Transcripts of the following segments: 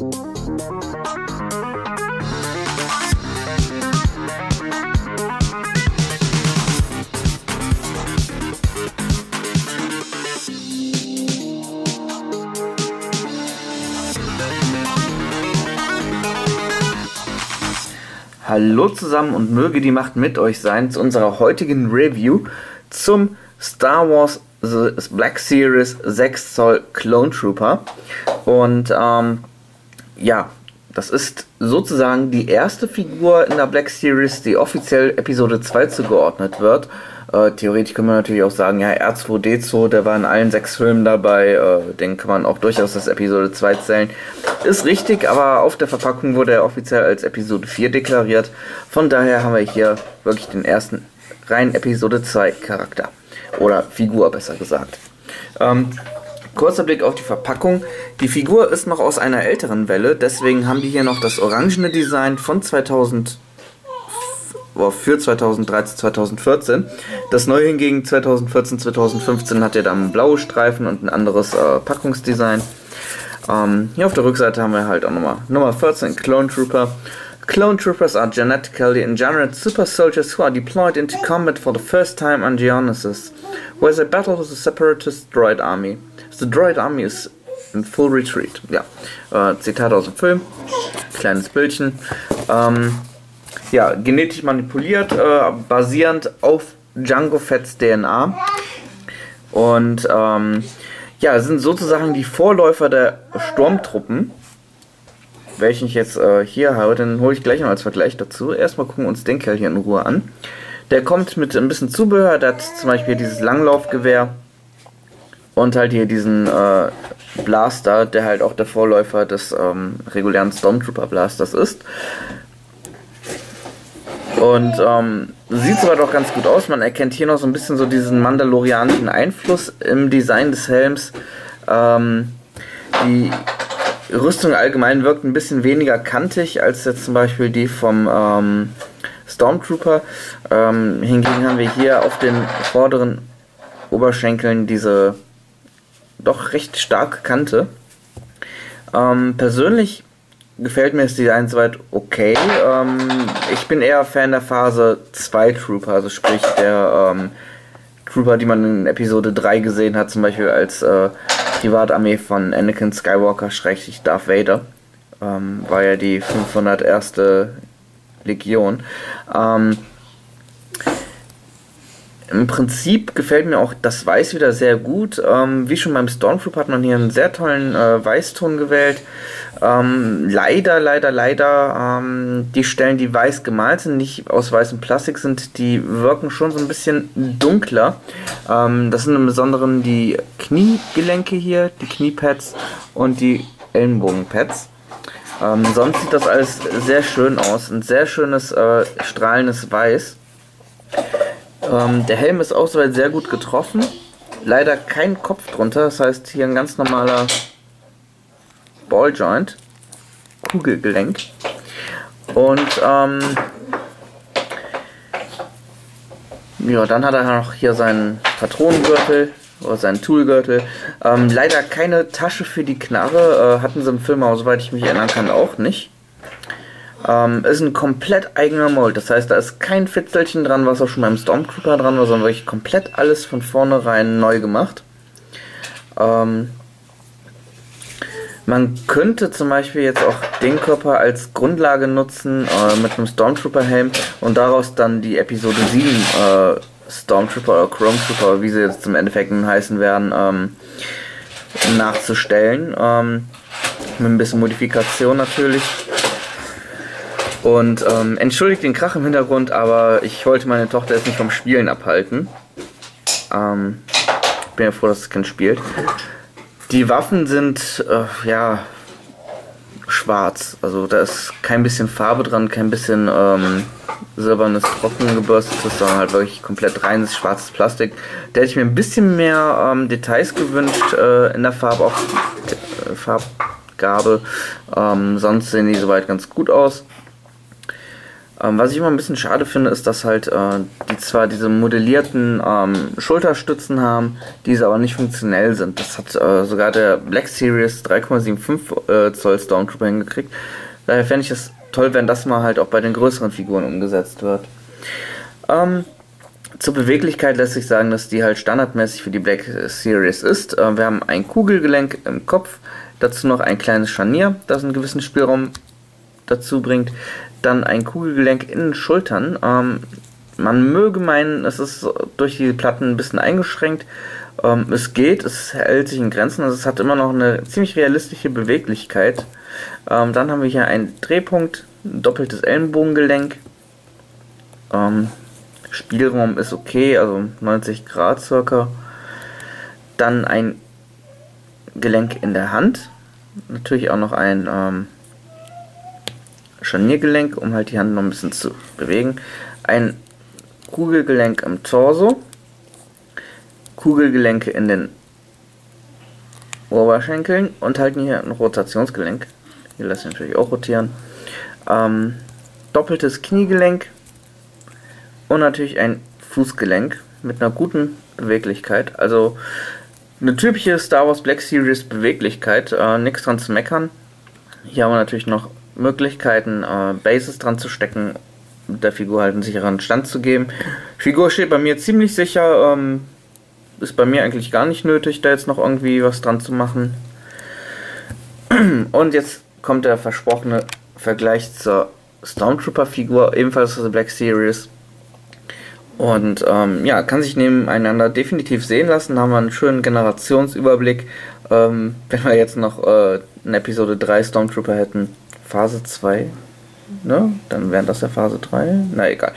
Hallo zusammen und möge die Macht mit euch sein zu unserer heutigen Review zum Star Wars The Black Series 6 Zoll Clone Trooper. Und ja, das ist sozusagen die erste Figur in der Black Series, die offiziell Episode 2 zugeordnet wird. Theoretisch kann man natürlich auch sagen, ja, R2D2, der war in allen 6 Filmen dabei, den kann man auch durchaus als Episode 2 zählen. Ist richtig, aber auf der Verpackung wurde er offiziell als Episode 4 deklariert. Von daher haben wir hier wirklich den ersten reinen Episode 2 Charakter. Oder Figur, besser gesagt. Kurzer Blick auf die Verpackung. Die Figur ist noch aus einer älteren Welle, deswegen haben die hier noch das orangene Design von für 2013, 2014. Das neue hingegen 2014, 2015 hat ja dann blaue Streifen und ein anderes Packungsdesign. Hier auf der Rückseite haben wir halt auch nochmal Nummer 14, Clone Trooper. Clone Troopers are genetically engineered super soldiers who are deployed into combat for the first time on Geonosis, where they battle with the separatist droid army. The droid army is in full retreat. Ja, Zitat aus dem Film, kleines Bildchen. Ja, genetisch manipuliert, basierend auf Jango Fett's DNA. Und ja, sind sozusagen die Vorläufer der Sturmtruppen, welchen ich jetzt hier habe. Den hole ich gleich noch als Vergleich dazu. Erstmal gucken wir uns den Kerl hier in Ruhe an. Der kommt mit ein bisschen Zubehör. Der hat zum Beispiel dieses Langlaufgewehr und halt hier diesen Blaster, der halt auch der Vorläufer des regulären Stormtrooper Blasters ist. Und sieht soweit auch ganz gut aus. Man erkennt hier noch so ein bisschen so diesen mandalorianischen Einfluss im Design des Helms. Die Rüstung allgemein wirkt ein bisschen weniger kantig als jetzt zum Beispiel die vom Stormtrooper. Hingegen haben wir hier auf den vorderen Oberschenkeln diese doch recht starke Kante. Persönlich gefällt mir das Design soweit okay. Ich bin eher Fan der Phase 2 Trooper, also sprich der Trooper, die man in Episode 3 gesehen hat, zum Beispiel als Privatarmee von Anakin Skywalker / Darth Vader. War ja die 501. Legion. Im Prinzip gefällt mir auch das Weiß wieder sehr gut. Wie schon beim Stormtrooper hat man hier einen sehr tollen Weißton gewählt. Leider, die Stellen, die weiß gemalt sind, nicht aus weißem Plastik sind, die wirken schon so ein bisschen dunkler. Das sind im Besonderen die Kniegelenke hier, die Kniepads und die Ellenbogenpads. Sonst sieht das alles sehr schön aus. Ein sehr schönes, strahlendes Weiß. Der Helm ist auch soweit sehr gut getroffen. Leider kein Kopf drunter, das heißt hier ein ganz normaler Balljoint, Kugelgelenk. Und ja, dann hat er noch hier seinen Patronengürtel oder seinen Toolgürtel. Leider keine Tasche für die Knarre, hatten sie im Film, aber soweit ich mich erinnern kann, auch nicht. Ist ein komplett eigener Mold, das heißt, da ist kein Fitzelchen dran, was auch schon beim Stormtrooper dran war, sondern wirklich komplett alles von vornherein neu gemacht. Man könnte zum Beispiel jetzt auch den Körper als Grundlage nutzen mit einem Stormtrooper-Helm und daraus dann die Episode 7 Stormtrooper oder Chrome Trooper, wie sie jetzt im Endeffekt heißen werden, nachzustellen. Mit ein bisschen Modifikation natürlich. Und entschuldigt den Krach im Hintergrund, aber ich wollte meine Tochter jetzt nicht vom Spielen abhalten. Bin ja froh, dass das Kind spielt. Die Waffen sind, ja, schwarz. Also da ist kein bisschen Farbe dran, kein bisschen silbernes Trocken gebürstetes, sondern halt wirklich komplett reines schwarzes Plastik. Da hätte ich mir ein bisschen mehr Details gewünscht in der Farbgabe. Sonst sehen die soweit ganz gut aus. Was ich immer ein bisschen schade finde, ist, dass halt die zwar diese modellierten Schulterstützen haben, diese aber nicht funktionell sind. Das hat sogar der Black Series 3,75 Zoll Stormtrooper hingekriegt. Daher fände ich es toll, wenn das mal halt auch bei den größeren Figuren umgesetzt wird. Zur Beweglichkeit lässt sich sagen, dass die halt standardmäßig für die Black Series ist. Wir haben ein Kugelgelenk im Kopf, dazu noch ein kleines Scharnier, das einen gewissen Spielraum dazu bringt. Dann ein Kugelgelenk in den Schultern. Man möge meinen, es ist durch die Platten ein bisschen eingeschränkt. Es geht, es hält sich in Grenzen, also es hat immer noch eine ziemlich realistische Beweglichkeit. Dann haben wir hier einen Drehpunkt, ein doppeltes Ellenbogengelenk. Spielraum ist okay, also 90 Grad circa. Dann ein Gelenk in der Hand. Natürlich auch noch ein Scharniergelenk, um halt die Hand noch ein bisschen zu bewegen. Ein Kugelgelenk im Torso. Kugelgelenke in den Oberschenkeln und halt hier ein Rotationsgelenk. Hier lasse ich natürlich auch rotieren. Doppeltes Kniegelenk und natürlich ein Fußgelenk mit einer guten Beweglichkeit. Also eine typische Star Wars Black Series Beweglichkeit, nichts dran zu meckern. Hier haben wir natürlich noch Möglichkeiten, Bases dran zu stecken, der Figur halt einen sicheren Stand zu geben. Die Figur steht bei mir ziemlich sicher, ist bei mir eigentlich gar nicht nötig, da jetzt noch irgendwie was dran zu machen. Und jetzt kommt der versprochene Vergleich zur Stormtrooper-Figur, ebenfalls aus der Black Series. Und ja, kann sich nebeneinander definitiv sehen lassen. Da haben wir einen schönen Generationsüberblick. Wenn wir jetzt noch in Episode 3 Stormtrooper hätten, Phase 2, ne? Dann wären das ja Phase 3. Na egal.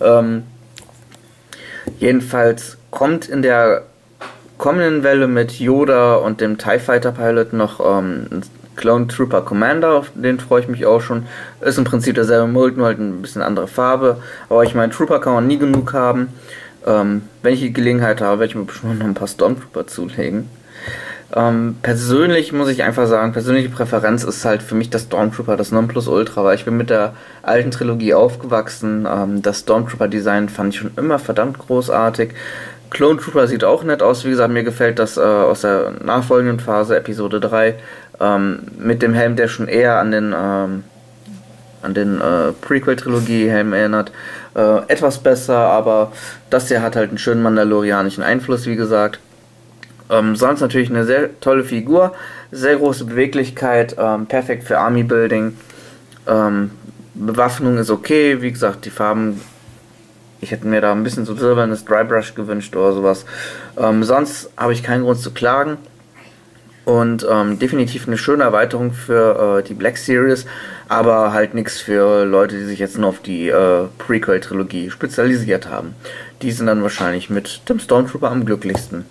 Jedenfalls kommt in der kommenden Welle mit Yoda und dem TIE Fighter Pilot noch Clone Trooper Commander, auf den freue ich mich auch schon. Ist im Prinzip derselbe Mold, nur halt ein bisschen andere Farbe. Aber ich meine, Trooper kann man nie genug haben. Wenn ich die Gelegenheit habe, werde ich mir bestimmt noch ein paar Stormtrooper zulegen. Persönlich muss ich einfach sagen, persönliche Präferenz ist halt für mich das Stormtrooper, das Nonplusultra, weil ich bin mit der alten Trilogie aufgewachsen. Das Stormtrooper-Design fand ich schon immer verdammt großartig. Clone Trooper sieht auch nett aus, wie gesagt, mir gefällt das aus der nachfolgenden Phase, Episode 3, mit dem Helm, der schon eher an den Prequel-Trilogie-Helm erinnert. Etwas besser, aber das hier hat halt einen schönen mandalorianischen Einfluss, wie gesagt. Sonst natürlich eine sehr tolle Figur, sehr große Beweglichkeit, perfekt für Army-Building. Bewaffnung ist okay, wie gesagt, die Farben, ich hätte mir da ein bisschen so silbernes Drybrush gewünscht oder sowas. Sonst habe ich keinen Grund zu klagen. Und definitiv eine schöne Erweiterung für die Black Series, aber halt nichts für Leute, die sich jetzt nur auf die Prequel-Trilogie spezialisiert haben. Die sind dann wahrscheinlich mit dem Stormtrooper am glücklichsten.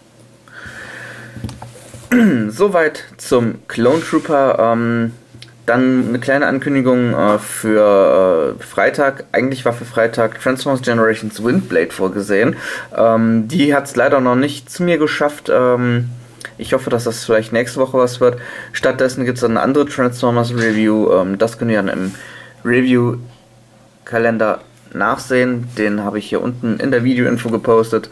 Soweit zum Clone Trooper. Dann eine kleine Ankündigung für Freitag. Eigentlich war für Freitag Transformers Generations Windblade vorgesehen. Die hat es leider noch nicht zu mir geschafft. Ich hoffe, dass das vielleicht nächste Woche was wird. Stattdessen gibt es eine andere Transformers Review. Das könnt ihr dann im Review-Kalender nachsehen. Den habe ich hier unten in der Video-Info gepostet.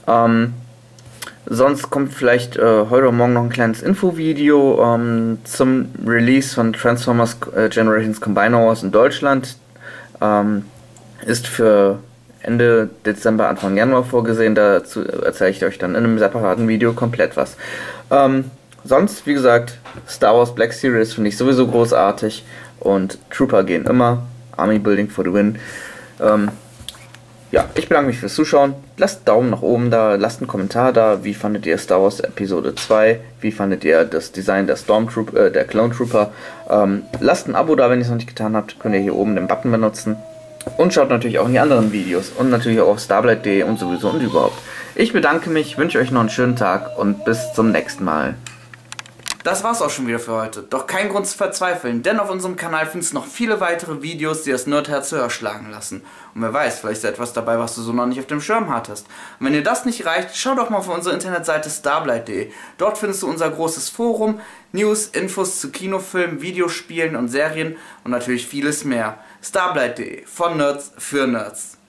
Sonst kommt vielleicht heute oder morgen noch ein kleines Infovideo zum Release von Transformers Generations Combiner Wars in Deutschland. Ist für Ende Dezember, Anfang Januar vorgesehen. Dazu erzähle ich euch dann in einem separaten Video komplett was. Sonst, wie gesagt, Star Wars Black Series finde ich sowieso großartig. Und Trooper gehen immer. Army Building for the win. Ja, ich bedanke mich fürs Zuschauen. Lasst einen Daumen nach oben da, lasst einen Kommentar da. Wie fandet ihr Star Wars Episode 2? Wie fandet ihr das Design der der Clone Trooper? Lasst ein Abo da, wenn ihr es noch nicht getan habt. Könnt ihr hier oben den Button benutzen. Und schaut natürlich auch in die anderen Videos. Und natürlich auch auf starblade.de und sowieso und überhaupt. Ich bedanke mich, wünsche euch noch einen schönen Tag und bis zum nächsten Mal. Das war's auch schon wieder für heute. Doch kein Grund zu verzweifeln, denn auf unserem Kanal findest du noch viele weitere Videos, die das Nerdherz höher schlagen lassen. Und wer weiß, vielleicht ist etwas dabei, was du so noch nicht auf dem Schirm hattest. Und wenn dir das nicht reicht, schau doch mal auf unsere Internetseite starblight.de. Dort findest du unser großes Forum, News, Infos zu Kinofilmen, Videospielen und Serien und natürlich vieles mehr. starblight.de, von Nerds für Nerds.